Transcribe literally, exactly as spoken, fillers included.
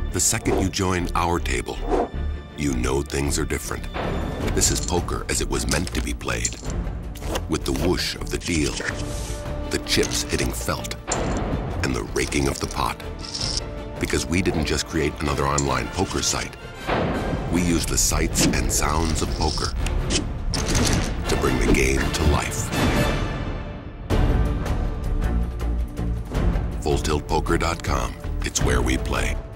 The second you join our table, you know things are different. This is poker as it was meant to be played. With the whoosh of the deal, the chips hitting felt, and the raking of the pot. Because we didn't just create another online poker site. We used the sights and sounds of poker to bring the game to life. full tilt poker dot com. It's where we play.